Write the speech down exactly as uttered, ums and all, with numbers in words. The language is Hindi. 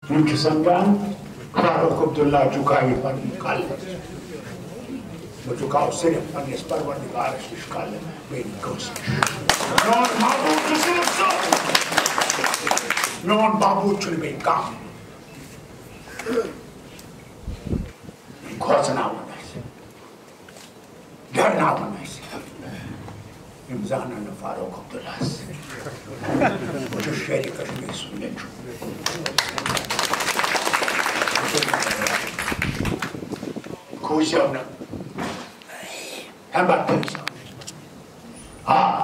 उनके संज्ञान फारूक अब्दुल्ला जुकाई पर निकाल वो जुकाओ सिर्फ पर इस परवरदिगार इश्काल में मेरी कोशिश नॉन माबूद सिर्फ सो नॉन माबूद चुन में काम घोषणा होने से डरना होने से इम्जान ने फारूक अब्दुल्ला से मुझे शेरी कश्मीर सुनने चुके खुश होना हम बात करें हाँ